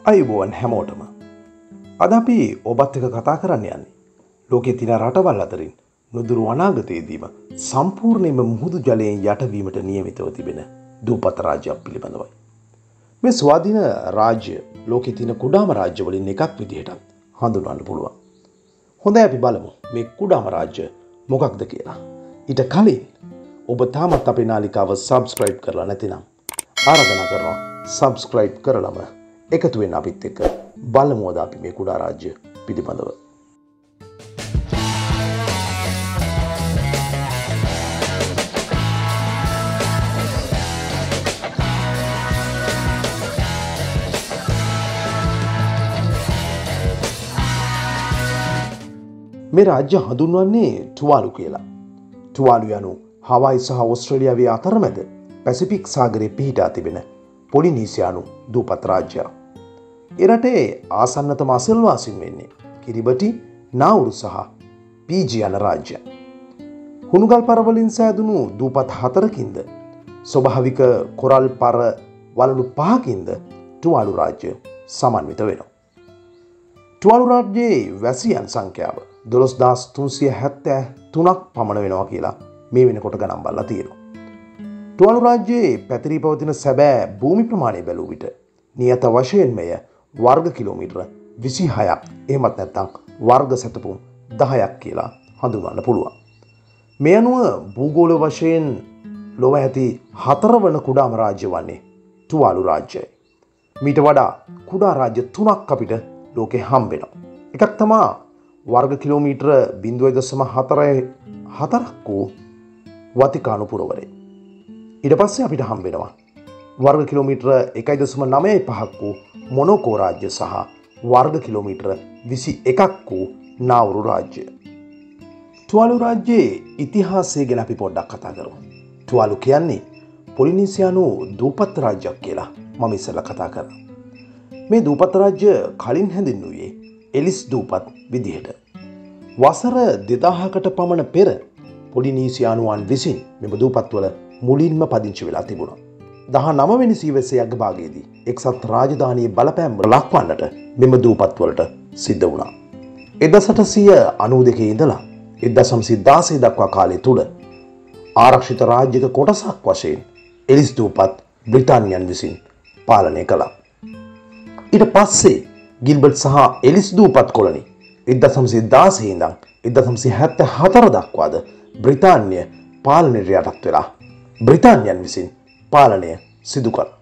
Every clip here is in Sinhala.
අයිබෝවන් හැමෝටම අද අපි ඔබත් එක්ක කතා කරන්න යන්නේ ලෝකයේ තියෙන රටවල් අතරින් නුදුරු අනාගතයේදීම සම්පූර්ණයෙන්ම මුහුදු ජලයෙන් යටවීමට නියමිතව තිබෙන දූපත් රාජ්‍යයක් පිළිබඳවයි. මේ ස්වාධීන රාජ්‍ය ලෝකයේ තියෙන කුඩාම රාජ්‍ය වලින් එකක් විදිහට හඳුන්වන්න පුළුවන්. හොඳයි අපි බලමු මේ කුඩාම රාජ්‍ය මොකක්ද කියලා. ඊට කලින් ඔබ තාමත් අපේ නාලිකාව subscribe කරලා නැතිනම් ආරාධනා කරනවා subscribe කරලම එකතු වෙන්න අපිත් එක්ක බලමු අද අපි මේ කුඩා රාජ්‍ය පිළිබඳව. මේ රාජ්‍ය හඳුන්වන්නේ ටුවාලු කියලා. ටුවාලු යනු හවායි සහ ඕස්ට්‍රේලියාවේ අතරමැද පැසිෆික් සාගරයේ පිහිටා තිබෙන පොලිනීසියානු දූපත් රාජ්‍යයක්. ඒ රටේ ආසන්නතම අසල්වාසීන් වෙන්නේ කිරිබටි, නාවුරු සහ පීජි යන රාජ්‍ය. හුණුගල් පර වලින් සෑදුණු දූපත් 4කින්ද ස්වභාවික කොරල් පර වලලු 5කින්ද ටුවාලු රාජ්‍ය සමන්විත වෙනවා. ටුවාලු රාජ්‍යයේ වැසියන් සංඛ්‍යාව 12373ක් පමණ වෙනවා කියලා මේ වෙනකොට ගණන් බලලා තියෙනවා. ටුවාලු රාජ්‍යයේ පැතිරී පවතින සැබෑ භූමි ප්‍රමාණය බැලුව විට නියත වශයෙන් මෙය වර්ග කිලෝමීටර 26ක් එහෙමත් නැත්නම් වර්ග සැතපුම් 10ක් කියලා හඳුන්වන්න පුළුවන්. මේ අනුව භූගෝල වශයෙන් ලොව ඇති 4 වන කුඩාම රාජ්‍ය වන්නේ ටුවාලු රාජ්‍යයි. මීට වඩා කුඩා රාජ්‍ය 3ක් අපිට ලෝකේ හම්බෙනවා. එකක් තමයි වර්ග කිලෝමීටර 0.44ක් වූ වතිකානු පුරවරය. ඊට පස්සේ අපිට හම්බෙනවා වර්ග කිලෝමීටර 1.95ක් වූ මොනෝකෝ රාජ්‍ය සහ වර්ග කිලෝමීටර 21ක් වූ නාවුරු රාජ්‍ය. ටුවාලු රාජ්‍යයේ ඉතිහාසය ගැන අපි පොඩ්ඩක් කතා කරමු. ටුවාලු කියන්නේ පොලිනීසියානු දූපත් රාජ්‍යයක් කියලා මම ඉස්සෙල්ලා කතා කරා. මේ දූපත් රාජ්‍ය කලින් හැඳින්වුවේ එලිස් දූපත් විදිහට. වසර 2000කට පමණ පෙර පොලිනීසියානුවන් විසින් මෙම දූපත්වල මුලින්ම පදිංචි වෙලා තිබුණා. 19 වෙනි සීවසේ අගභාගයේදී එක්සත් රාජධානියේ බලපෑම් ලක්වන්නට මෙම දූපත්වලට සිද්ධ වුණා. 1892 ඉඳලා 1916 දක්වා කාලය තුල ආරක්ෂිත රාජ්‍යක කොටසක් වශයෙන් එලිස් දූපත් බ්‍රිතාන්‍යයන් විසින් පාලනය කළා. ඊට පස්සේ ගිල්බර්ට් සහ එලිස් දූපත් කොලනි 1916 ඉඳන් 1974 දක්වාද බ්‍රිතාන්‍ය පාලනයට යටත් වෙලා බ්‍රිතාන්‍යයන් විසින් පාලනය සිදු කළා.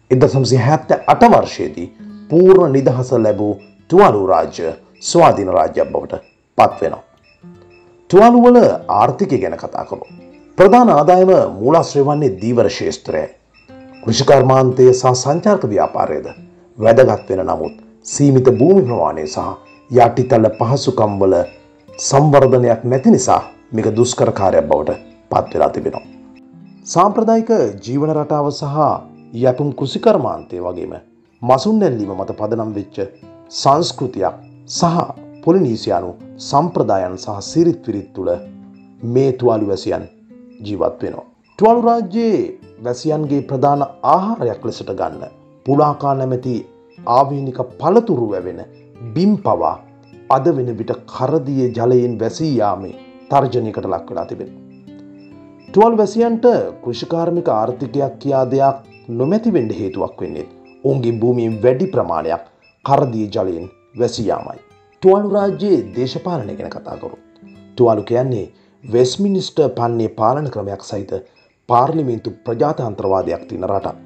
1978 වර්ෂයේදී පූර්ණ නිදහස ලැබූ ටුවාලු රාජ්‍ය ස්වාධීන රාජ්‍යයක් බවට පත් වෙනවා. ටුවාලු වල ආර්ථිකය ගැන කතා කරමු. ප්‍රධාන ආදායම මූලාශ්‍රය වන්නේ දීවර ක්ෂේත්‍රයයි. කෘෂිකර්මාන්තය සහ සංචාරක ව්‍යාපාරයද වැදගත් වෙන නමුත් සීමිත භූමි ප්‍රමාණය සහ යටිතල පහසුකම් වල සංවර්ධනයක් නැති නිසා මේක දුෂ්කර කාර්යයක් බවට පත් වෙලා තිබෙනවා. සාම්ප්‍රදායික ජීවන රටාව සහ යතුම් කෘෂිකර්මාන්තය වගේම මසුන් නැල්ලීම මත පදනම් වෙච්ච සංස්කෘතියක් සහ පොලිනීසියානු සම්ප්‍රදායන් සහ සිරිත් විරිත් තුළ මේ ටුවාලු වැසියන් ජීවත් වෙනවා. ටුවාලු රාජ්‍යයේ වැසියන්ගේ ප්‍රධාන ආහාරයක් ලෙසට ගන්න පුලාකා නැමැති ආවේනික පළතුරු වැවෙන බිම් පවා අද වෙන විට කරදියේ ජලයෙන් වැසී යාමේ තර්ජනයකට ලක් වෙලා තිබෙනවා. ටුවාලු වැසියන්ට කෘෂිකාර්මික ආර්ථිකයක් කියා දෙයක් නොමැති වෙන්න හේතුවක් වෙන්නේ ඔවුන්ගේ භූමියෙන් වැඩි ප්‍රමාණයක් කරදියේ ජලයෙන් වැසී යාමයි. ටුවාලු රාජ්‍යයේ දේශපාලනය ගැන කතා කරමු. ටුවාලු කියන්නේ වෙස්ට්මිනිස්ටර් පන්නේ පාලන ක්‍රමයක් සහිත පාර්ලිමේන්තු ප්‍රජාතන්ත්‍රවාදයක් තියෙන රටක්.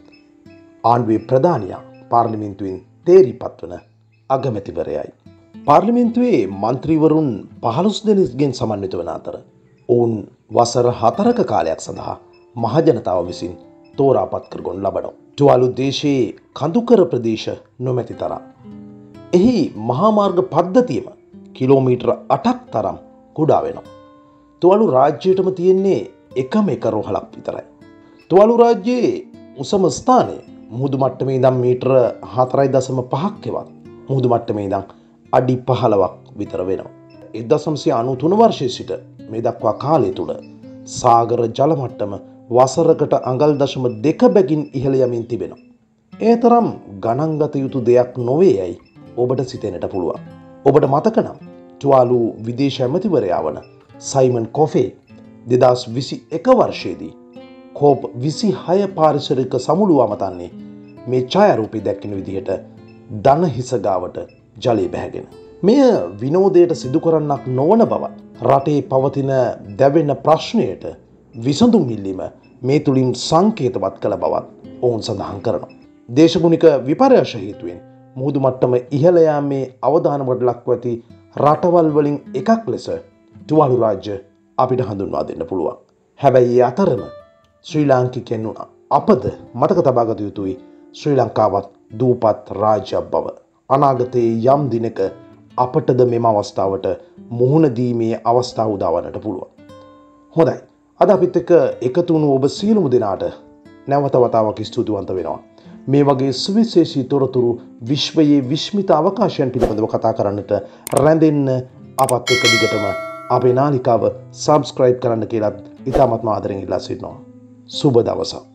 ආණ්ඩුවේ ප්‍රධානියා පාර්ලිමේන්තුවෙන් තේරීපත් වන අගමැතිවරයයි. පාර්ලිමේන්තුවේ මන්ත්‍රීවරුන් 15 දෙනෙක්ගෙන් සමන්විත වන අතර ඔවුන් වසර 4ක කාලයක් සඳහා මහජනතාව විසින් තෝරාපත් කරගනු ලබනවා. ටුවාලු දේශයේ කඳුකර ප්‍රදේශ නොමැති තරම්. එහි මහා මාර්ග පද්ධතියම කිලෝමීටර 8ක් තරම් කුඩා වෙනවා. ටුවාලු රාජ්‍යයටම තියෙන්නේ එකම එක රෝහලක් විතරයි. ටුවාලු රාජ්‍යයේ උසම ස්ථානය මුහුදු මට්ටමේ ඉඳන් මීටර 4.5ක් එවත් මුහුදු මට්ටමේ ඉඳන් අඩි 15ක් විතර වෙනවා. 1993 වර්ෂයේ සිට මේ දක්වා කාලය තුල සාගර ජල මට්ටම වසරකට අඟල් 2 බැගින් ඉහළ යමින් තිබෙනවා. ඒ තරම් ගණන් ගත යුතු දෙයක් නොවේ යයි ඔබට සිතෙන්නට පුළුවන්. ඔබට මතක නම් තුවාලු විදේශ ඇමතිවරයා වන සයිමන් කොෆේ 2021 වර්ෂයේදී කෝප් 26 පාරිසරික සමුළුව අමතන්නේ මේ ඡායාරූපය දැක්කින විදිහට දන හිස ගාවට ජලය බැහැගෙන. මෙය විනෝදයට සිදු කරන්නක් නොවන බවත් රටේ පවතින දැවෙන ප්‍රශ්නයට විසඳුම් ඉල්ලීම මේ තුලින් සංකේතවත් කළ බවත් ඔවුන් සඳහන් කරනවා. දේශගුණික විපර්යාස හේතුවෙන් මුහුදු මට්ටම ඉහළ යාමේ අවධානමකට ලක්ව ඇති රටවල් වලින් එකක් ලෙස තුවාලු රාජ්‍ය අපිට හඳුන්වා දෙන්න පුළුවන්. හැබැයි ඒ අතරම ශ්‍රී ලාංකිකයන් අපද මතක තබා ගත යුතුයි ශ්‍රී ලංකාවත් දූපත් රාජ්‍යයක් බව. අනාගතයේ යම් දිනක අපටද මෙම අවස්ථාවට මුහුණ දීමේ අවස්ථාව උදා වන්නට පුළුවන්. හොඳයි. අද අපිත් එක්ක එකතු වුණු ඔබ සියලුම දෙනාට නැවත වතාවක් ස්තුතිවන්ත වෙනවා. මේ වගේ සුවිශේෂී තොරතුරු විශ්වයේ විශ්මිත අවකාශයන් පිළිබඳව කතා කරන්නට රැඳෙන්න අපත් එක්ක දිගටම අපේ නාලිකාව සබ්ස්ක්‍රයිබ් කරන්න කියලාත් ඉතාමත්ම ආදරෙන් ඉල්ලා සිටිනවා. සුබ දවසක්.